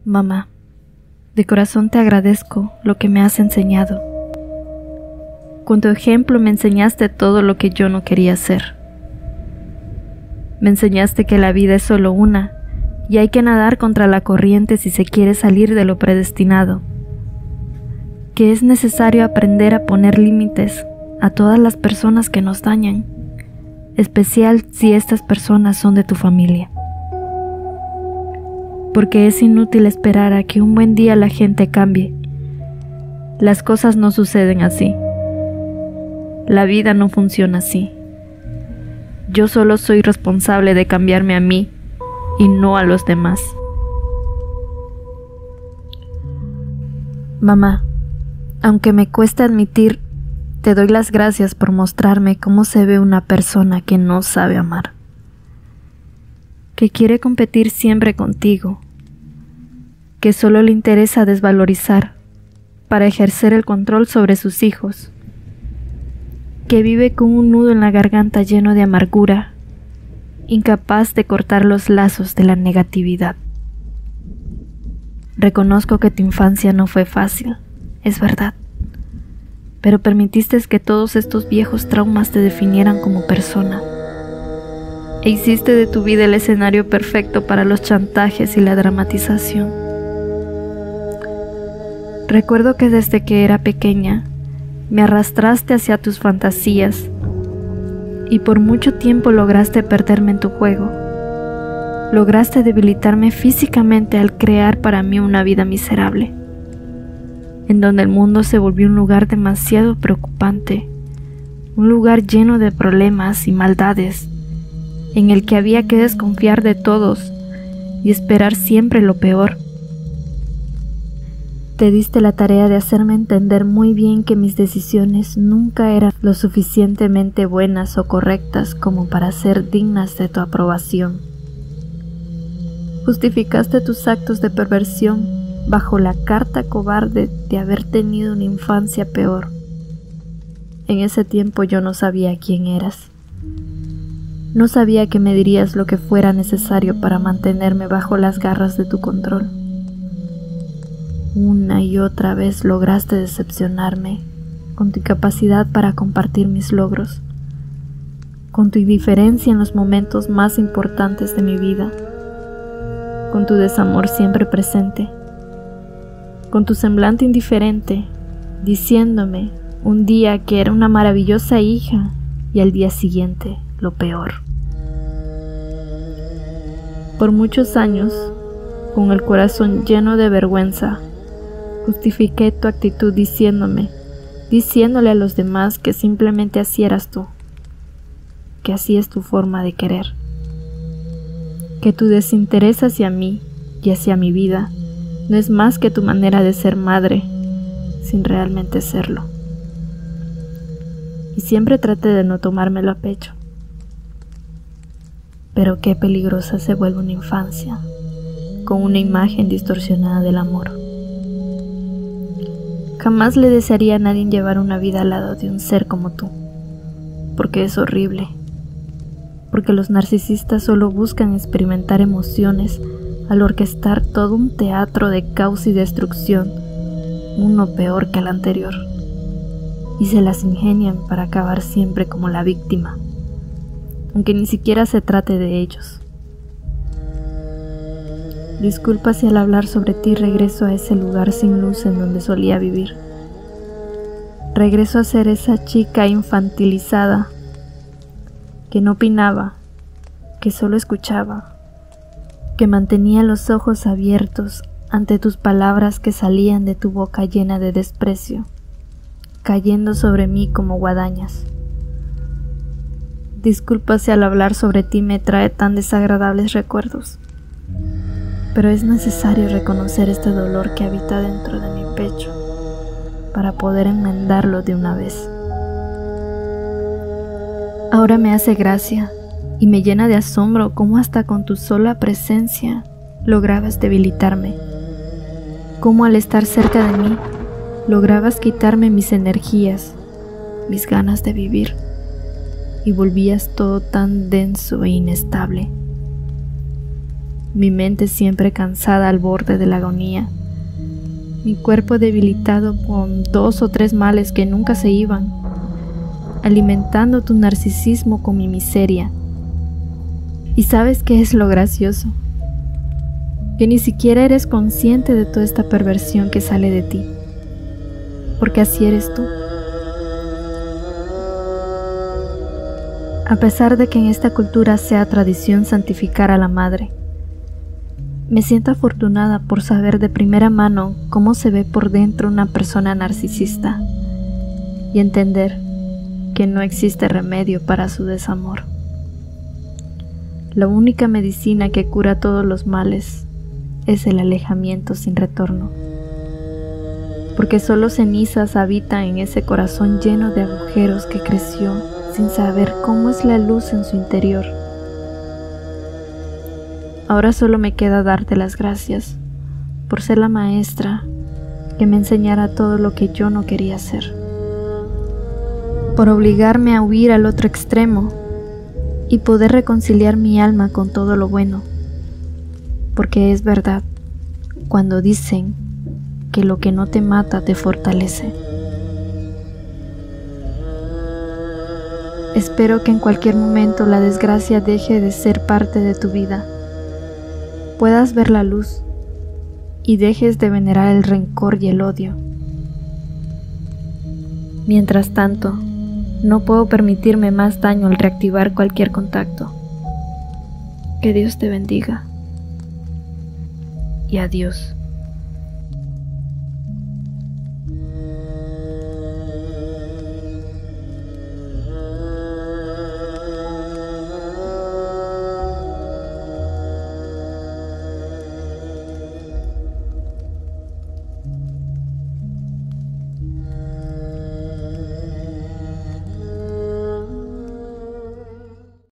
Mamá, de corazón te agradezco lo que me has enseñado. Con tu ejemplo me enseñaste todo lo que yo no quería hacer. Me enseñaste que la vida es solo una y hay que nadar contra la corriente si se quiere salir de lo predestinado. Que es necesario aprender a poner límites a todas las personas que nos dañan, especial si estas personas son de tu familia. Porque es inútil esperar a que un buen día la gente cambie. Las cosas no suceden así. La vida no funciona así. Yo solo soy responsable de cambiarme a mí y no a los demás. Mamá, aunque me cueste admitir, te doy las gracias por mostrarme cómo se ve una persona que no sabe amar, que quiere competir siempre contigo, que solo le interesa desvalorizar para ejercer el control sobre sus hijos, que vive con un nudo en la garganta lleno de amargura, incapaz de cortar los lazos de la negatividad. Reconozco que tu infancia no fue fácil, es verdad, pero permitiste que todos estos viejos traumas te definieran como persona, e hiciste de tu vida el escenario perfecto para los chantajes y la dramatización. Recuerdo que desde que era pequeña, me arrastraste hacia tus fantasías y por mucho tiempo lograste perderme en tu juego. Lograste debilitarme físicamente al crear para mí una vida miserable, en donde el mundo se volvió un lugar demasiado preocupante, un lugar lleno de problemas y maldades, en el que había que desconfiar de todos y esperar siempre lo peor. Te diste la tarea de hacerme entender muy bien que mis decisiones nunca eran lo suficientemente buenas o correctas como para ser dignas de tu aprobación. Justificaste tus actos de perversión bajo la carta cobarde de haber tenido una infancia peor. En ese tiempo yo no sabía quién eras. No sabía que me dirías lo que fuera necesario para mantenerme bajo las garras de tu control. Una y otra vez lograste decepcionarme con tu incapacidad para compartir mis logros, con tu indiferencia en los momentos más importantes de mi vida, con tu desamor siempre presente, con tu semblante indiferente, diciéndome un día que era una maravillosa hija y al día siguiente lo peor. Por muchos años, con el corazón lleno de vergüenza, justifiqué tu actitud diciéndole a los demás que simplemente así eras tú, que así es tu forma de querer, que tu desinterés hacia mí y hacia mi vida no es más que tu manera de ser madre, sin realmente serlo. Y siempre traté de no tomármelo a pecho. Pero qué peligrosa se vuelve una infancia, con una imagen distorsionada del amor. Jamás le desearía a nadie llevar una vida al lado de un ser como tú, porque es horrible, porque los narcisistas solo buscan experimentar emociones al orquestar todo un teatro de caos y destrucción, uno peor que el anterior, y se las ingenian para acabar siempre como la víctima, aunque ni siquiera se trate de ellos. Disculpa si al hablar sobre ti regreso a ese lugar sin luz en donde solía vivir. Regreso a ser esa chica infantilizada que no opinaba, que solo escuchaba, que mantenía los ojos abiertos ante tus palabras que salían de tu boca llena de desprecio, cayendo sobre mí como guadañas. Disculpa si al hablar sobre ti me trae tan desagradables recuerdos, pero es necesario reconocer este dolor que habita dentro de mi pecho para poder enmendarlo de una vez. Ahora me hace gracia y me llena de asombro cómo hasta con tu sola presencia lograbas debilitarme, cómo al estar cerca de mí lograbas quitarme mis energías, mis ganas de vivir, y volvías todo tan denso e inestable. mi mente siempre cansada al borde de la agonía, mi cuerpo debilitado con 2 o 3 males que nunca se iban, alimentando tu narcisismo con mi miseria. ¿Y sabes qué es lo gracioso? Que ni siquiera eres consciente de toda esta perversión que sale de ti, porque así eres tú. A pesar de que en esta cultura sea tradición santificar a la madre, me siento afortunada por saber de primera mano cómo se ve por dentro una persona narcisista y entender que no existe remedio para su desamor. La única medicina que cura todos los males es el alejamiento sin retorno, porque solo cenizas habitan en ese corazón lleno de agujeros que creció sin saber cómo es la luz en su interior. Ahora solo me queda darte las gracias por ser la maestra que me enseñara todo lo que yo no quería hacer, por obligarme a huir al otro extremo y poder reconciliar mi alma con todo lo bueno, porque es verdad cuando dicen que lo que no te mata te fortalece. Espero que en cualquier momento la desgracia deje de ser parte de tu vida, puedas ver la luz y dejes de venerar el rencor y el odio. Mientras tanto, no puedo permitirme más daño al reactivar cualquier contacto. Que Dios te bendiga y adiós.